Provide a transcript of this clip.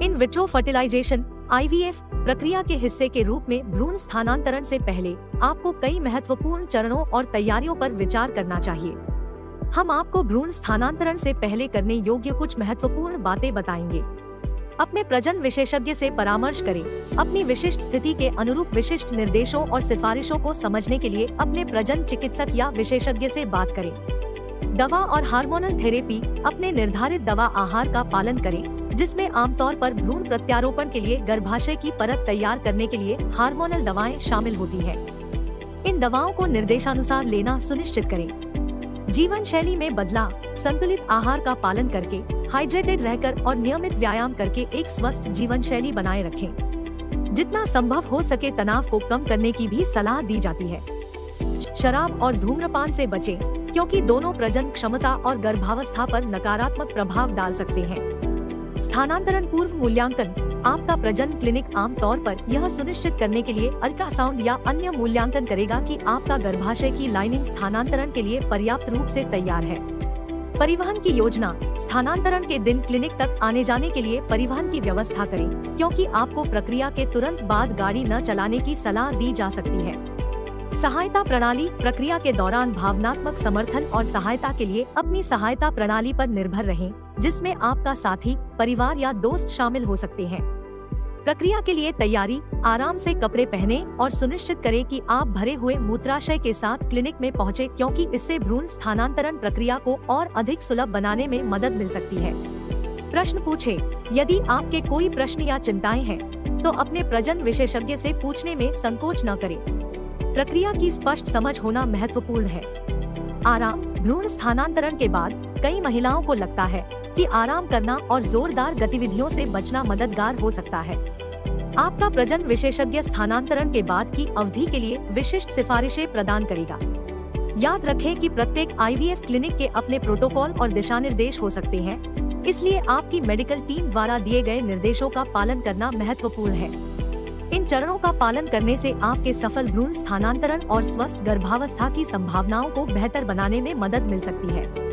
In vitro fertilisation IVF प्रक्रिया के हिस्से के रूप में भ्रूण स्थानांतरण से पहले आपको कई महत्वपूर्ण चरणों और तैयारियों पर विचार करना चाहिए। हम आपको भ्रूण स्थानांतरण से पहले करने योग्य कुछ महत्वपूर्ण बातें बताएंगे। अपने प्रजनन विशेषज्ञ से परामर्श करें। अपनी विशिष्ट स्थिति के अनुरूप विशिष्ट निर्देशों और सिफारिशों को समझने के लिए अपने प्रजनन चिकित्सक या विशेषज्ञ से बात करें। दवा और हार्मोनल थेरेपी। अपने निर्धारित दवा आहार का पालन करें, जिसमें आमतौर पर भ्रूण प्रत्यारोपण के लिए गर्भाशय की परत तैयार करने के लिए हार्मोनल दवाएं शामिल होती हैं। इन दवाओं को निर्देशानुसार लेना सुनिश्चित करें। जीवन शैली में बदलाव। संतुलित आहार का पालन करके, हाइड्रेटेड रहकर और नियमित व्यायाम करके एक स्वस्थ जीवन शैली बनाए रखें। जितना संभव हो सके तनाव को कम करने की भी सलाह दी जाती है। शराब और धूम्रपान से बचें, क्योंकि दोनों प्रजनन क्षमता और गर्भावस्था पर नकारात्मक प्रभाव डाल सकते हैं। स्थानांतरण पूर्व मूल्यांकन। आपका प्रजनन क्लिनिक आमतौर पर यह सुनिश्चित करने के लिए अल्ट्रासाउंड या अन्य मूल्यांकन करेगा कि आपका गर्भाशय की लाइनिंग स्थानांतरण के लिए पर्याप्त रूप से तैयार है। परिवहन की योजना। स्थानांतरण के दिन क्लिनिक तक आने जाने के लिए परिवहन की व्यवस्था करें, क्योंकि आपको प्रक्रिया के तुरंत बाद गाड़ी न चलाने की सलाह दी जा सकती है। सहायता प्रणाली। प्रक्रिया के दौरान भावनात्मक समर्थन और सहायता के लिए अपनी सहायता प्रणाली पर निर्भर रहें, जिसमें आपका साथी, परिवार या दोस्त शामिल हो सकते हैं। प्रक्रिया के लिए तैयारी। आराम से कपड़े पहने और सुनिश्चित करें कि आप भरे हुए मूत्राशय के साथ क्लिनिक में पहुंचे, क्योंकि इससे भ्रूण स्थानांतरण प्रक्रिया को और अधिक सुलभ बनाने में मदद मिल सकती है। प्रश्न पूछें। यदि आपके कोई प्रश्न या चिंताएं हैं, तो अपने प्रजनन विशेषज्ञ से पूछने में संकोच न करें। प्रक्रिया की स्पष्ट समझ होना महत्वपूर्ण है। आराम। भ्रूण स्थानांतरण के बाद कई महिलाओं को लगता है कि आराम करना और जोरदार गतिविधियों से बचना मददगार हो सकता है। आपका प्रजनन विशेषज्ञ स्थानांतरण के बाद की अवधि के लिए विशिष्ट सिफारिशें प्रदान करेगा। याद रखें कि प्रत्येक IVF क्लिनिक के अपने प्रोटोकॉल और दिशा निर्देश हो सकते हैं, इसलिए आपकी मेडिकल टीम द्वारा दिए गए निर्देशों का पालन करना महत्वपूर्ण है। इन चरणों का पालन करने से आपके सफल भ्रूण स्थानांतरण और स्वस्थ गर्भावस्था की संभावनाओं को बेहतर बनाने में मदद मिल सकती है।